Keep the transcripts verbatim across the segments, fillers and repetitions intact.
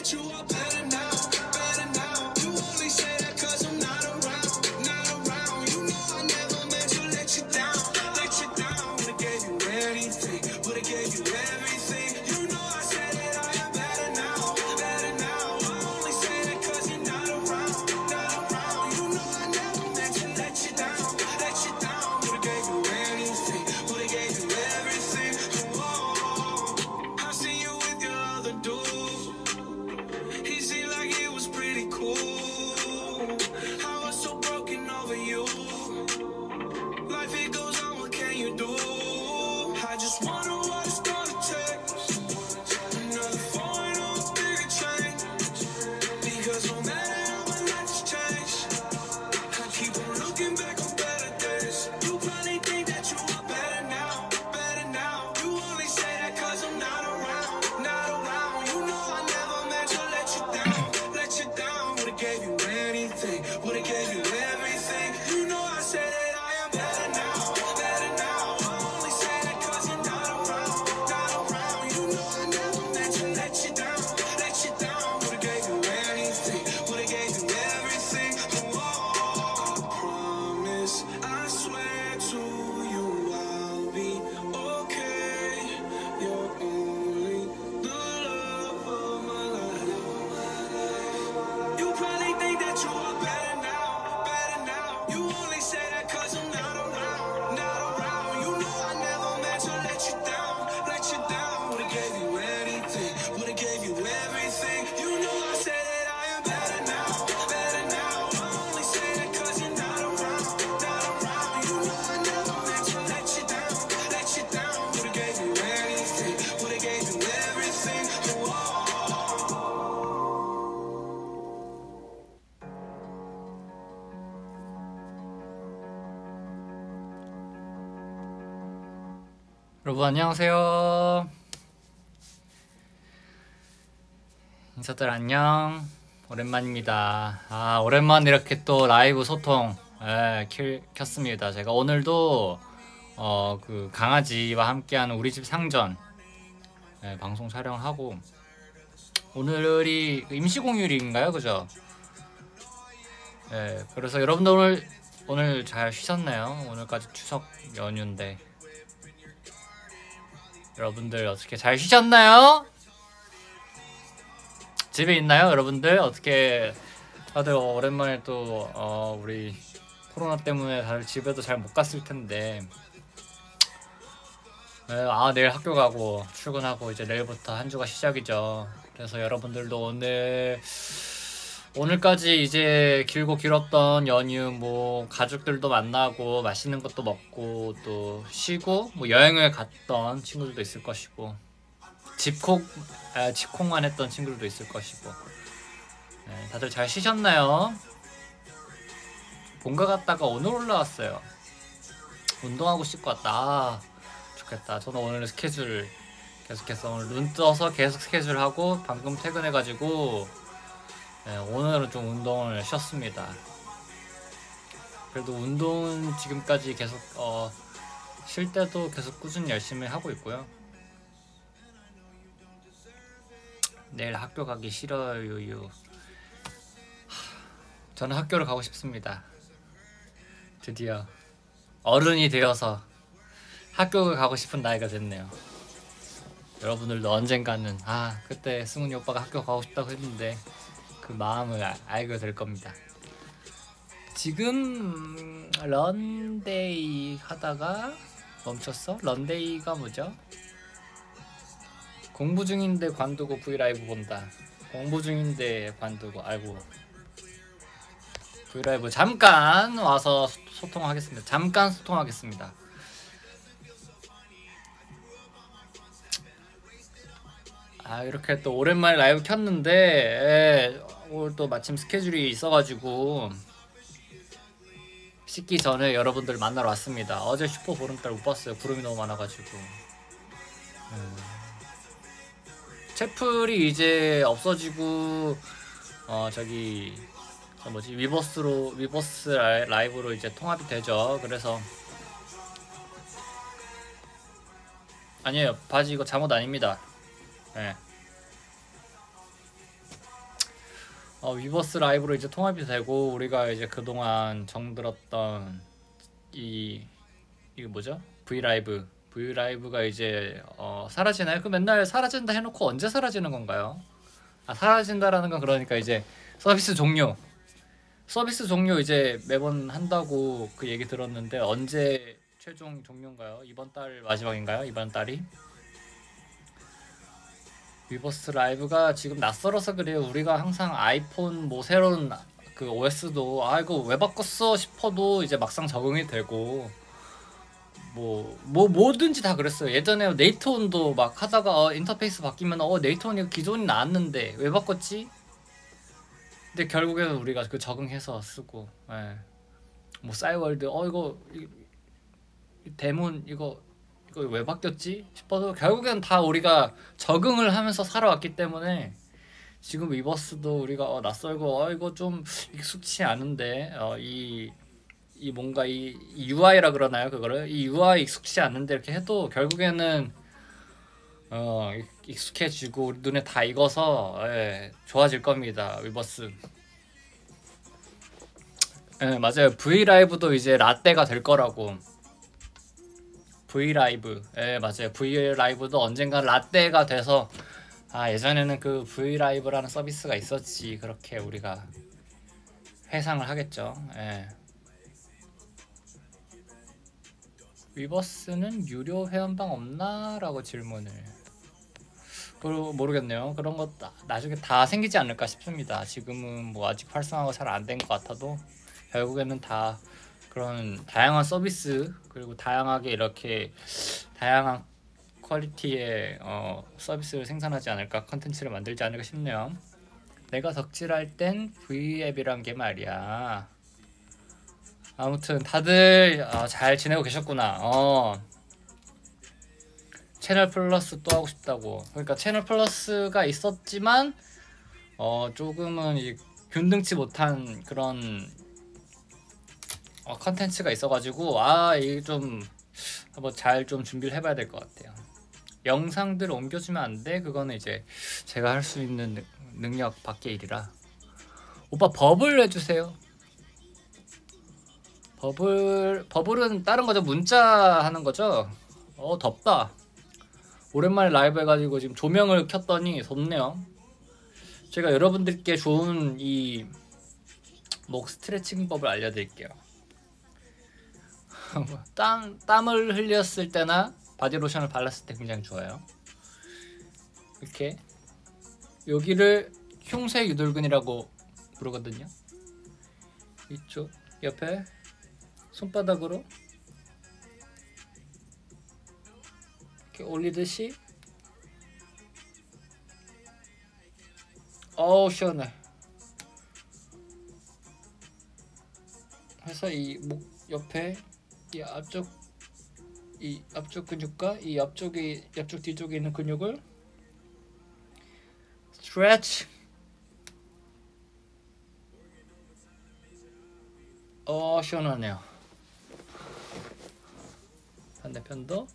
여러분 안녕하세요. 인사들 안녕. 오랜만입니다. 아 오랜만 이렇게 또 라이브 소통 예, 킬, 켰습니다. 제가 오늘도 어, 그 강아지와 함께하는 우리 집 상전 예, 방송 촬영하고 오늘이 임시공휴일인가요, 그죠? 예, 그래서 여러분들 오늘 오늘 잘 쉬셨나요? 오늘까지 추석 연휴인데. 여러분들 어떻게 잘 쉬셨나요? 집에 있나요? 여러분들 어떻게 다들 오랜만에 또 어, 우리 코로나 때문에 다들 집에도 잘 못 갔을 텐데 네, 아 내일 학교 가고 출근하고 이제 내일부터 한 주가 시작이죠. 그래서 여러분들도 오늘 오늘까지 이제 길고 길었던 연휴 뭐 가족들도 만나고 맛있는 것도 먹고 또 쉬고 뭐 여행을 갔던 친구들도 있을 것이고 집콕 아, 집콕만 했던 친구들도 있을 것이고 네, 다들 잘 쉬셨나요? 본가 갔다가 오늘 올라왔어요. 운동하고 싶고 왔다. 아, 좋겠다. 저는 오늘 스케줄 계속해서 오늘 눈 떠서 계속 스케줄 하고 방금 퇴근해가지고 네, 오늘은 좀 운동을 쉬었습니다. 그래도 운동은 지금까지 계속 어, 쉴 때도 계속 꾸준히 열심히 하고 있고요. 내일 학교 가기 싫어요. 저는 학교를 가고 싶습니다. 드디어 어른이 되어서 학교를 가고 싶은 나이가 됐네요. 여러분들도 언젠가는 아 그때 승훈이 오빠가 학교 가고 싶다고 했는데 그 마음을 아, 알게 될 겁니다. 지금 런데이 하다가 멈췄어? 런데이가 뭐죠? 공부 중인데 관두고 브이라이브 본다. 공부 중인데 관두고 아이고 브이라이브 잠깐 와서 소통하겠습니다. 잠깐 소통하겠습니다. 아 이렇게 또 오랜만에 라이브 켰는데 예, 오늘 또 마침 스케줄이 있어가지고 씻기 전에 여러분들 만나러 왔습니다. 어제 슈퍼 보름달 못 봤어요. 구름이 너무 많아가지고. 음. 채플이 이제 없어지고 어 저기 저 뭐지 위버스로 위버스 라이브로 이제 통합이 되죠. 그래서 아니에요. 바지 이거 잠옷 아닙니다. 네. 어, 위버스 라이브로 이제 통합이 되고 우리가 이제 그동안 정들었던 이 이게 뭐죠? 브이라이브 브이라이브가 이제 어, 사라지나요? 그 맨날 사라진다 해놓고 언제 사라지는 건가요? 아, 사라진다라는 건 그러니까 이제 서비스 종료 서비스 종료 이제 매번 한다고 그 얘기 들었는데 언제 최종 종료인가요? 이번 달 마지막인가요? 이번 달이? 위버스 라이브가 지금 낯설어서 그래요. 우리가 항상 아이폰 뭐 새로운 그 오에스도 아 이거 왜 바꿨어 싶어도 이제 막상 적응이 되고 뭐, 뭐 뭐든지 다 그랬어요. 예전에 네이트온도 막 하다가 어, 인터페이스 바뀌면 어 네이트온이 기존이 나왔는데 왜 바꿨지? 근데 결국에는 우리가 그 적응해서 쓰고 예. 뭐 싸이월드 어 이거 이, 이 데몬 이거 이거 왜 바뀌었지 싶어도 결국엔 다 우리가 적응을 하면서 살아왔기 때문에 지금 위버스도 우리가 어, 낯설고 어 이거 좀 익숙치 않은데 어, 이, 이 뭔가 이, 이 유아이라 그러나요 그거를 이 유아이 익숙치 않은데 이렇게 해도 결국에는 어 익숙해지고 우리 눈에 다 익어서 예, 좋아질 겁니다 위버스. 예 맞아요 브이라이브도 이제 라떼가 될 거라고. 브이라이브 예 맞아요 브이라이브도 언젠가 라떼가 돼서 아 예전에는 그 브이라이브라는 서비스가 있었지 그렇게 우리가 회상을 하겠죠. 예. 위버스는 유료 회원방 없나? 라고 질문을 모르겠네요. 그런 거 나중에 다 생기지 않을까 싶습니다. 지금은 뭐 아직 활성화가 잘 안 된 것 같아도 결국에는 다 그런 다양한 서비스 그리고 다양하게 이렇게 다양한 퀄리티의 어, 서비스를 생산하지 않을까 컨텐츠를 만들지 않을까 싶네요. 내가 덕질할 땐 V앱이란 게 말이야. 아무튼 다들 어, 잘 지내고 계셨구나. 어. 채널 플러스 또 하고 싶다고. 그러니까 채널 플러스가 있었지만 어 조금은 이 균등치 못한 그런 어, 컨텐츠가 있어가지고 아 이게 좀 한번 잘 좀 준비를 해봐야 될 것 같아요. 영상들 옮겨주면 안 돼? 그거는 이제 제가 할 수 있는 능력 밖의 일이라. 오빠 버블 해주세요. 버블 버블은 다른 거죠? 문자 하는 거죠? 어 덥다. 오랜만에 라이브 해가지고 지금 조명을 켰더니 덥네요. 제가 여러분들께 좋은 이 목 스트레칭 법을 알려드릴게요. 땀, 땀을 흘렸을 때나 바디로션을 발랐을 때 굉장히 좋아요. 이렇게 여기를 흉쇄 유돌근이라고 부르거든요. 이쪽 옆에 손바닥으로 이렇게 올리듯이 어우 시원해. 해서 이 목 옆에 이 앞쪽 이 앞쪽 근육과 이 옆쪽이 옆쪽 뒤쪽에 있는 근육을 스트레치. 어 시원하네요. 반대편도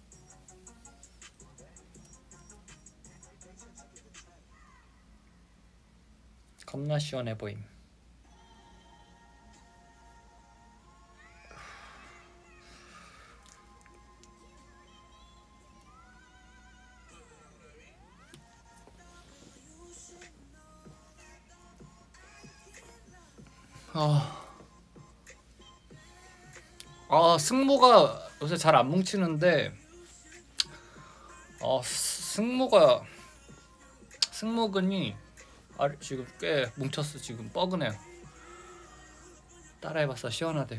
겁나 시원해 보임. 아, 아 승모가 요새 잘 안 뭉치는데 어 승모가 승모근이 아, 지금 꽤 뭉쳤어. 지금 뻐근해요. 따라해봤어. 시원하대.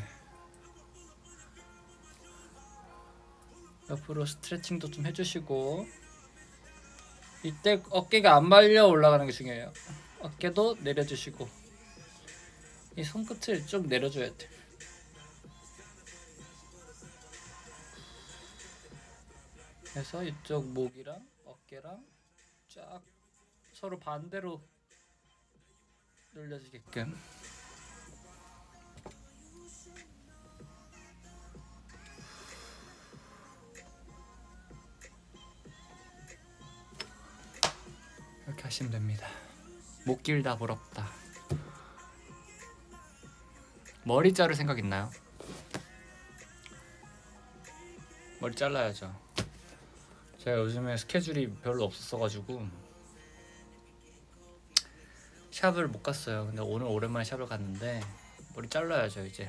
옆으로 스트레칭도 좀 해주시고 이때 어깨가 안 말려 올라가는 게 중요해요. 어깨도 내려주시고 이 손끝을 좀 내려줘야 돼. 그래서 이쪽 목이랑 어깨랑 쫙 서로 반대로 늘려주게끔. 이렇게 하시면 됩니다. 목 길다 부럽다. 머리 자를 생각 있나요? 머리 잘라야죠. 제가 요즘에 스케줄이 별로 없었어가지고 샵을 못 갔어요. 근데 오늘 오랜만에 샵을 갔는데 머리 잘라야죠 이제.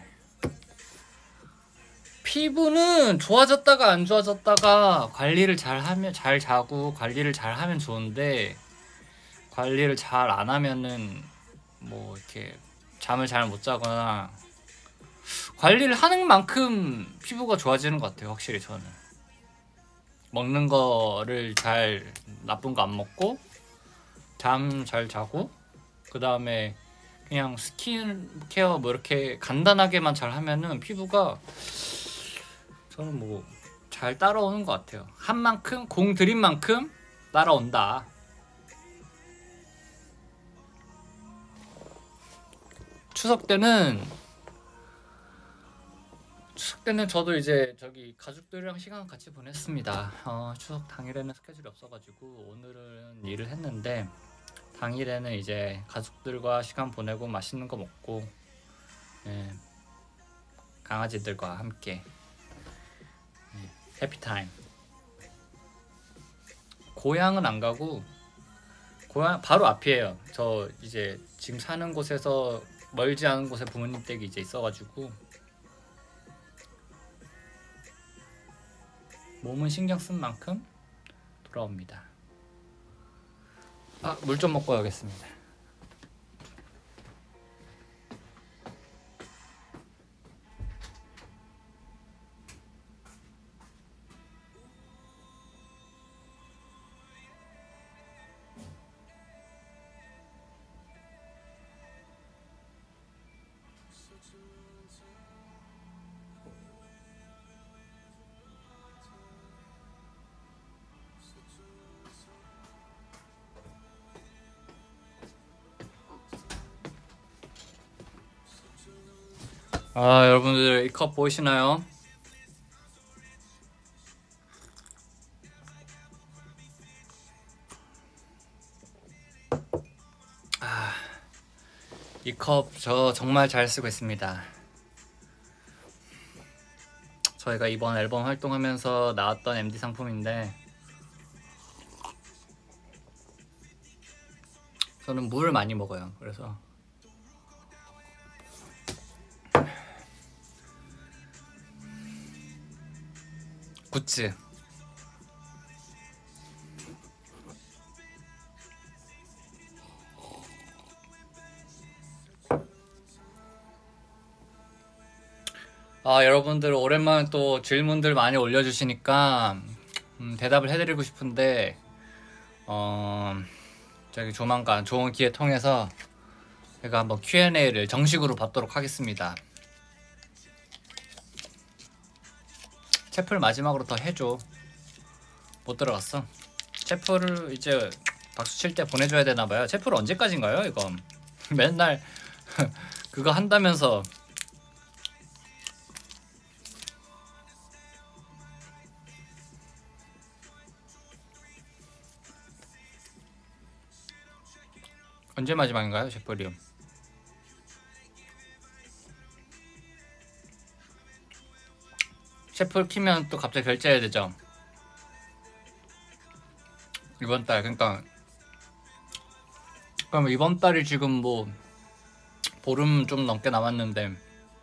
피부는 좋아졌다가 안 좋아졌다가 관리를 잘 하면, 잘 자고 관리를 잘 하면 좋은데 관리를 잘 안 하면은 뭐 이렇게 잠을 잘 못 자거나 관리를 하는 만큼 피부가 좋아지는 것 같아요. 확실히 저는 먹는 거를 잘, 나쁜 거 안 먹고 잠 잘 자고 그 다음에 그냥 스킨케어 뭐 이렇게 간단하게만 잘 하면은 피부가 저는 뭐 잘 따라오는 것 같아요. 한 만큼, 공 들인 만큼 따라온다. 추석 때는 추석 때는 저도 이제 저기 가족들이랑 시간 같이 보냈습니다. 어, 추석 당일에는 스케줄이 없어가지고 오늘은 일을 했는데 당일에는 이제 가족들과 시간 보내고 맛있는 거 먹고, 예, 강아지들과 함께, 예, 해피타임. 고향은 안 가고 고향 바로 앞이에요. 저 이제 지금 사는 곳에서 멀지 않은 곳에 부모님 댁이 이제 있어가지고 몸은 신경 쓴 만큼 돌아옵니다. 아, 물 좀 먹고 가겠습니다. 아, 여러분들 이 컵 보이시나요? 아, 이 컵 저 정말 잘 쓰고 있습니다. 저희가 이번 앨범 활동하면서 나왔던 엠디 상품인데 저는 물을 많이 먹어요. 그래서 굿즈. 아, 여러분들 오랜만에 또 질문들 많이 올려주시니까 음, 대답을 해드리고 싶은데 어, 저기 조만간 좋은 기회 통해서 제가 한번 큐 앤 에이를 정식으로 받도록 하겠습니다. 채플 마지막으로 더 해줘. 못 들어갔어. 채플을 이제 박수 칠 때 보내줘야 되나봐요. 채플 언제까지인가요 이거? 맨날 그거 한다면서. 언제 마지막인가요 채플이? 채플 키면 또 갑자기 결제해야 되죠. 이번 달. 그러니까 그럼 이번 달이 지금 뭐 보름 좀 넘게 남았는데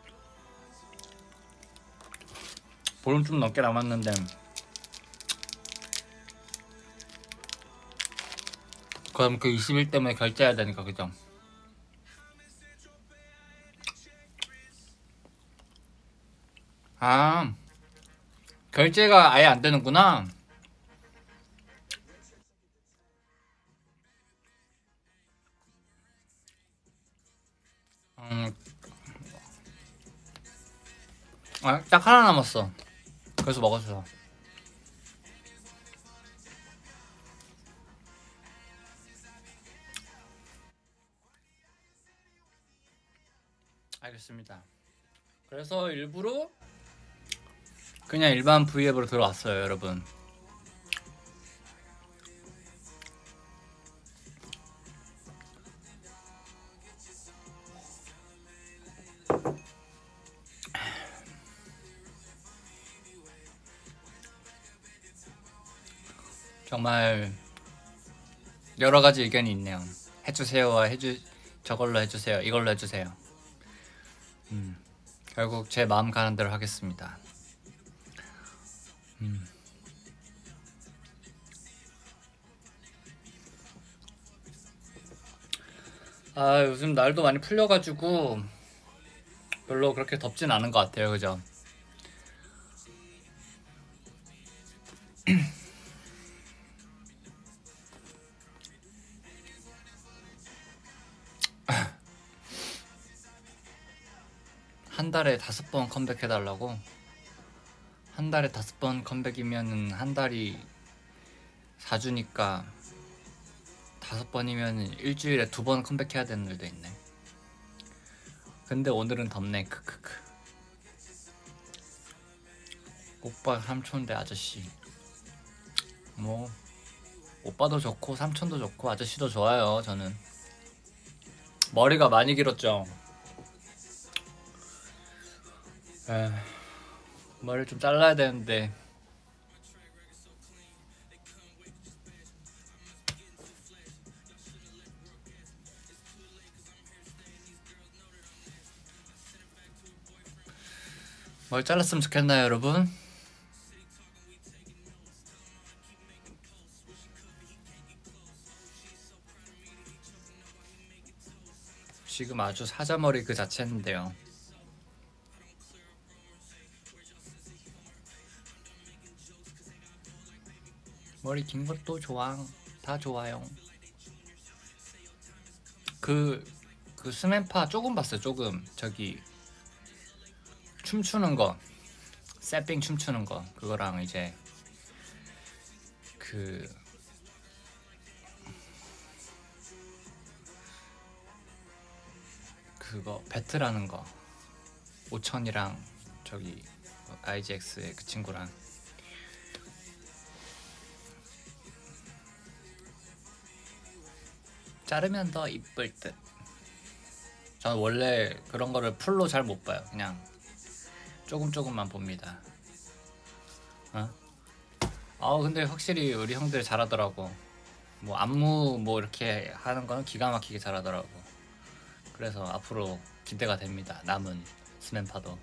보름 좀 넘게 남았는데 그럼 그 이십 일 때문에 결제해야 되니까, 그죠? 아, 결제가 아예 안 되는구나. 음, 아, 딱 하나 남았어. 그래서 먹었어. 알겠습니다. 그래서 일부러 그냥 일반 브이앱으로 들어왔어요, 여러분. 정말 여러 가지 의견이 있네요. 해주세요와 해주 저걸로 해주세요, 이걸로 해주세요. 음, 결국 제 마음 가는 대로 하겠습니다. 음. 아, 요즘 날도 많이 풀려가지고 별로 그렇게 덥진 않은 것 같아요, 그죠? 한 달에 다섯 번 컴백해달라고? 한 달에 다섯 번 컴백이면은 한 달이 사 주니까 다섯 번이면 일주일에 두 번 컴백해야 되는 일도 있네. 근데 오늘은 덥네. 크크크. 오빠 삼촌인데 아저씨. 뭐 오빠도 좋고 삼촌도 좋고 아저씨도 좋아요. 저는 머리가 많이 길었죠. 에, 머리를 좀 잘라야 되는데 뭘 잘랐으면 좋겠나요, 여러분? 지금 아주 사자머리 그 자체인데요. 머리 긴 것도 좋아. 다 좋아요. 그, 그 스맨파 조금 봤어요. 조금 저기 춤추는 거, 세핑 춤추는 거, 그거랑 이제 그 그거 배틀하는 거, 오천이랑 저기 아이지엑스의 그 친구랑. 자르면 더 이쁠 듯. 저는 원래 그런 거를 풀로 잘 못 봐요. 그냥 조금 조금만 봅니다. 어? 아 근데 확실히 우리 형들 잘하더라고. 뭐 안무 뭐 이렇게 하는 거는 기가 막히게 잘하더라고. 그래서 앞으로 기대가 됩니다. 남은 스맨파도.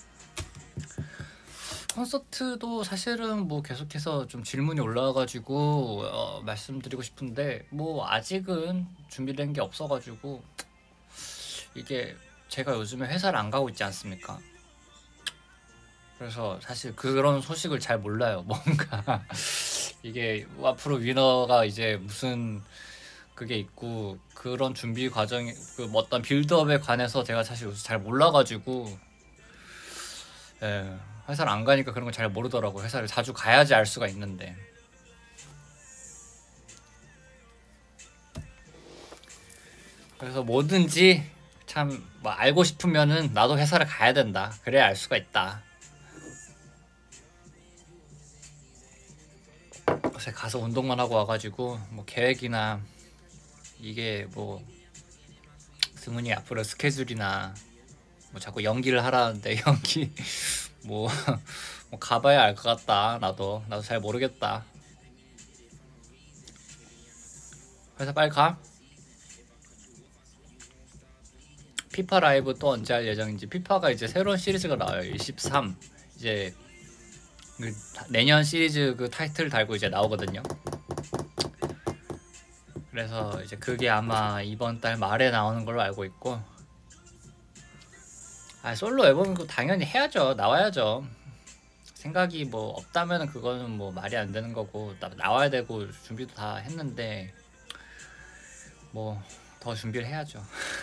콘서트도 사실은 뭐 계속해서 좀 질문이 올라와가지고 어, 말씀드리고 싶은데 뭐 아직은 준비된 게 없어가지고 이게 제가 요즘에 회사를 안 가고 있지 않습니까? 그래서 사실 그런 소식을 잘 몰라요. 뭔가 이게 앞으로 위너가 이제 무슨 그게 있고 그런 준비 과정이 그 어떤 빌드업에 관해서 제가 사실 요즘 잘 몰라가지고 예, 회사를 안 가니까 그런 걸 잘 모르더라고. 회사를 자주 가야지 알 수가 있는데. 그래서 뭐든지 참 뭐 알고 싶으면은 나도 회사를 가야 된다. 그래야 알 수가 있다. 요새 가서 운동만 하고 와가지고 뭐 계획이나 이게 뭐 승훈이 앞으로 스케줄이나 뭐 자꾸 연기를 하라는데 연기 뭐, 뭐 가봐야 알 것 같다. 나도 나도 잘 모르겠다. 회사 빨리 가. 피파 라이브 또 언제 할 예정인지. 피파가 이제 새로운 시리즈가 나와요. 이십삼. 이제 그 내년 시리즈 그 타이틀 달고 이제 나오거든요. 그래서 이제 그게 아마 이번 달 말에 나오는 걸로 알고 있고. 아 솔로 앨범이고 당연히 해야죠. 나와야죠. 생각이 뭐 없다면 그거는 뭐 말이 안 되는 거고 나, 나와야 되고 준비도 다 했는데 뭐 더 준비를 해야죠.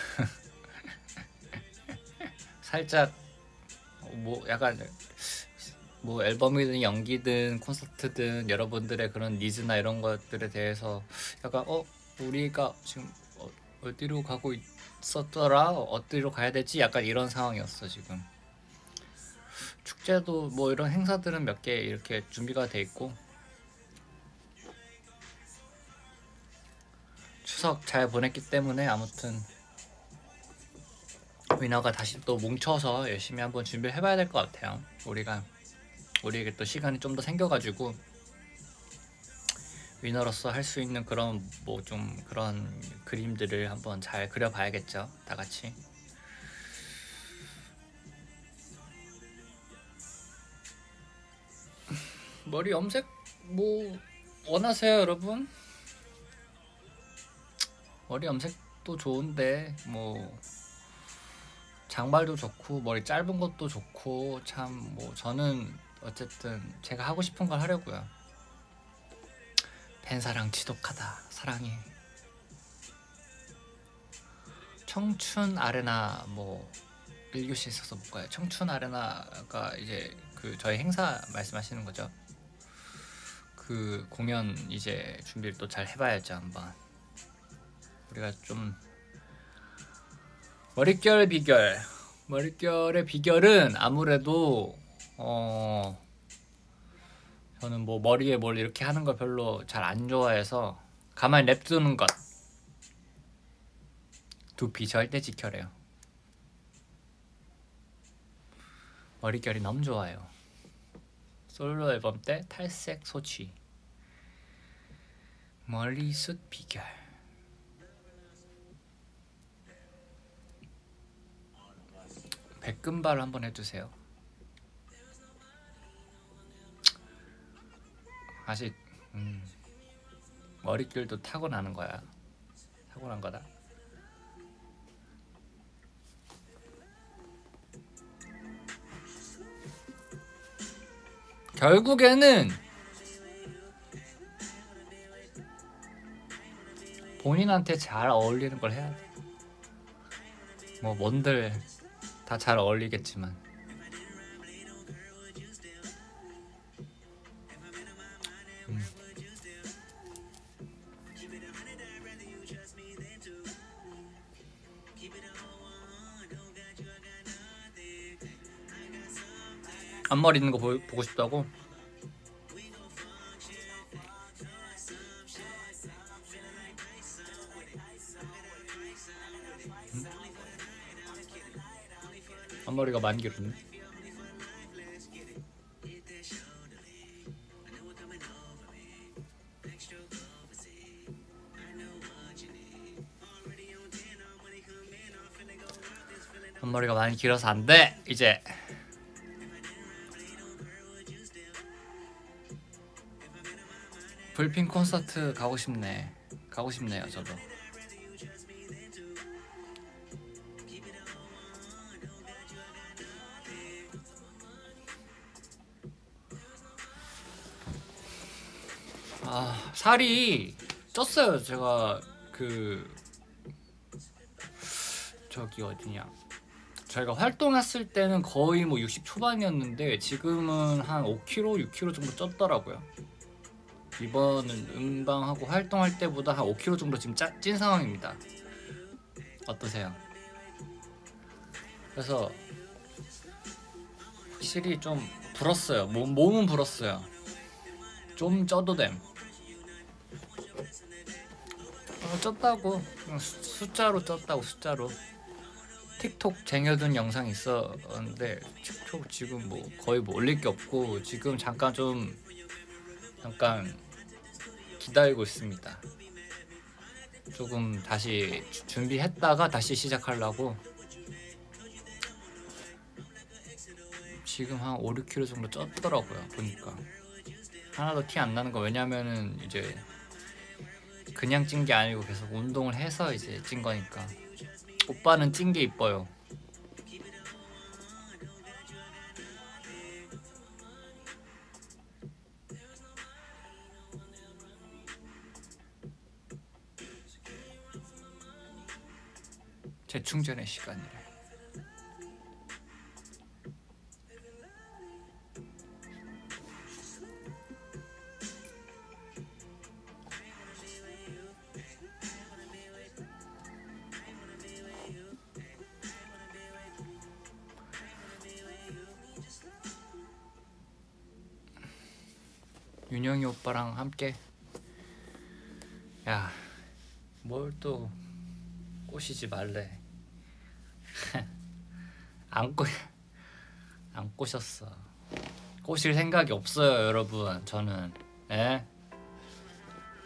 살짝 뭐 약간 뭐 앨범이든 연기든 콘서트든 여러분들의 그런 니즈나 이런 것들에 대해서 약간 어 우리가 지금 어, 어디로 가고 있었더라 어디로 가야 되지 약간 이런 상황이었어 지금. 축제도 뭐 이런 행사들은 몇 개 이렇게 준비가 돼 있고 추석 잘 보냈기 때문에 아무튼 위너가 다시 또 뭉쳐서 열심히 한번 준비를 해봐야 될 것 같아요. 우리가 우리에게 또 시간이 좀 더 생겨가지고 위너로서 할 수 있는 그런 뭐 좀 그런 그림들을 한번 잘 그려봐야겠죠, 다 같이. 머리 염색 뭐 원하세요, 여러분? 머리 염색도 좋은데 뭐 장발도 좋고 머리 짧은 것도 좋고 참 뭐 저는 어쨌든 제가 하고 싶은 걸 하려고요. 팬사랑 지독하다 사랑해. 청춘 아레나 뭐 일 교시 있어서 못 가요. 청춘 아레나가 이제 그 저희 행사 말씀하시는 거죠? 그 공연 이제 준비를 또 잘 해봐야죠 한번. 우리가 좀 머릿결 비결 머릿결의 비결은 아무래도 어 저는 뭐 머리에 뭘 이렇게 하는 걸 별로 잘 안 좋아해서 가만히 냅두는 것. 두피 절대 지켜래요. 머릿결이 너무 좋아요. 솔로 앨범 때 탈색 소취. 머리숱 비결. 백금발 한번 해주세요. 아직 음, 머릿결도 타고나는 거야. 타고난 거다. 결국에는 본인한테 잘 어울리는 걸 해야 돼. 뭐 뭔들 다 잘 어울리겠지만 음. 앞머리 있는 거 보, 보고 싶다고? 음? 앞머리가 많이 길었네. 앞머리가 많이 길어서 안 돼. 이제 불핑 콘서트 가고 싶네. 가고 싶네요, 저도. 아, 살이 쪘어요. 제가 그 저기 어디냐, 저희가 활동했을 때는 거의 뭐 육십 초반이었는데 지금은 한 오 킬로그램, 육 킬로그램 정도 쪘더라고요. 이번은 음방하고 활동할 때보다 한 오 킬로그램 정도 지금 짜, 찐 상황입니다. 어떠세요? 그래서 확실히 좀 불었어요. 몸, 몸은 불었어요. 좀 쪄도 됨. 어, 쪘다고 그냥 수, 숫자로 쪘다고. 숫자로. 틱톡 쟁여둔 영상이 있었는데 틱톡 지금 뭐 거의 뭐 올릴 게 없고 지금 잠깐 좀 잠깐 기다리고 있습니다. 조금 다시 준비했다가 다시 시작하려고. 지금 한 오, 육 킬로그램 정도 쪘더라고요. 보니까 하나도 티 안 나는 거. 왜냐면은 이제 그냥 찐 게 아니고 계속 운동을 해서 이제 찐 거니까. 오빠는 찐 게 이뻐요. 재충전의 시간이래. 윤영이 오빠랑 함께. 야, 뭘 또 꼬시지 말래. 안 꼬, 안 꼬셨어. 꼬실 생각이 없어요, 여러분. 저는. 예?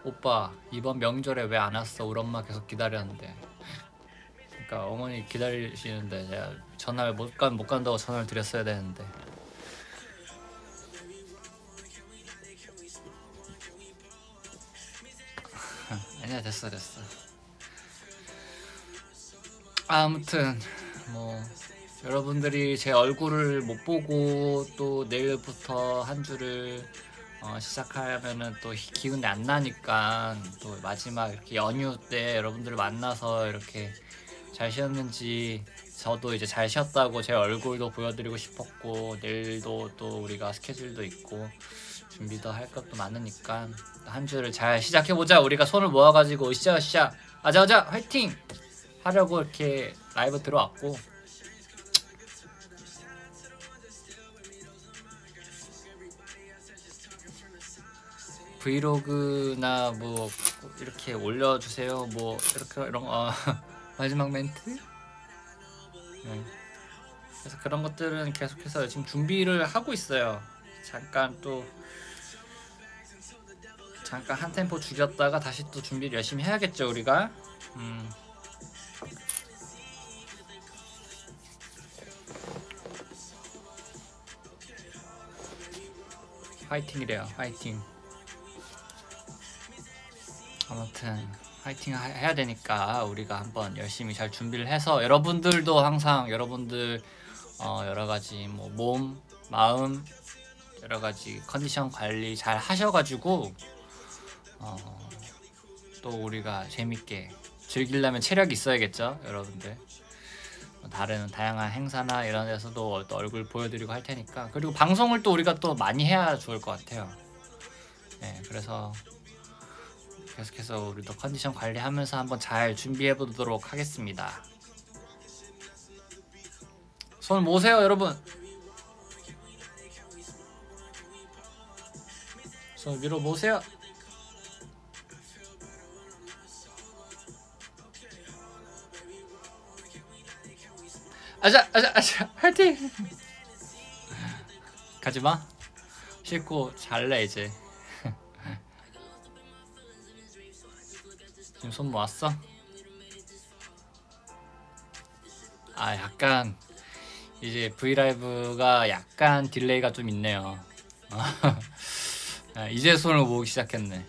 오빠 이번 명절에 왜 안 왔어? 우리 엄마 계속 기다렸는데. 그러니까 어머니 기다리시는데 제가 전화를 못 간 못 간다고 전화를 드렸어야 되는데. 아니야, 됐어 됐어. 아무튼 뭐 여러분들이 제 얼굴을 못 보고 또 내일부터 한 주를 어, 시작하면은 또 기운이 안 나니까 또 마지막 이렇게 연휴 때 여러분들을 만나서 이렇게 잘 쉬었는지, 저도 이제 잘 쉬었다고 제 얼굴도 보여드리고 싶었고, 내일도 또 우리가 스케줄도 있고 준비도 할 것도 많으니까 한 주를 잘 시작해보자. 우리가 손을 모아가지고 으쌰으쌰 아자아자 화이팅 하려고 이렇게 라이브 들어왔고, 브이로그나 뭐 이렇게 올려주세요 뭐 이렇게 이런 거. 어, 마지막 멘트? 네. 그래서 그런 것들은 계속해서 지금 준비를 하고 있어요. 잠깐 또 잠깐 한 템포 줄였다가 다시 또 준비를 열심히 해야겠죠 우리가. 음. 화이팅이래요. 화이팅. 아무튼 화이팅 하- 해야 되니까 우리가 한번 열심히 잘 준비를 해서, 여러분들도 항상 여러분들 어 여러가지 뭐 몸, 마음 여러가지 컨디션 관리 잘 하셔가지고 어 또 우리가 재밌게 즐기려면 체력이 있어야겠죠 여러분들. 다른 다양한 행사나 이런 데서도 또 얼굴 보여드리고 할 테니까, 그리고 방송을 또 우리가 또 많이 해야 좋을 것 같아요. 네, 그래서 계속해서 우리도 컨디션 관리하면서 한번 잘 준비해 보도록 하겠습니다. 손 모으세요 여러분. 손 위로 모으세요. 아자 아자 아자 화이팅. 가지마. 씻고 잘래 이제. 지금 손 모았어? 아 약간 이제 브이라이브가 약간 딜레이가 좀 있네요. 아, 이제 손을 모으기 시작했네.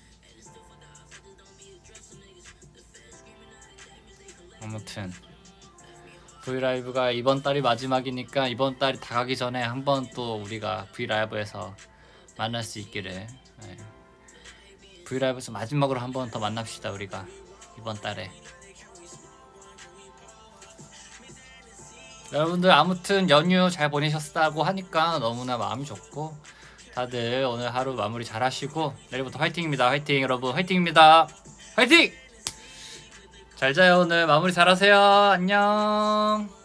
아무튼 브이라이브가 이번 달이 마지막이니까 이번 달이 다 가기 전에 한번 또 우리가 브이라이브에서 만날 수 있기를. 네. 브이라이브에서 마지막으로 한 번 더 만납시다 우리가 이번 달에. 여러분들 아무튼 연휴 잘 보내셨다고 하니까 너무나 마음이 좋고, 다들 오늘 하루 마무리 잘 하시고 내일부터 화이팅입니다. 화이팅 여러분, 화이팅입니다. 화이팅! 잘 자요. 오늘 마무리 잘 하세요. 안녕.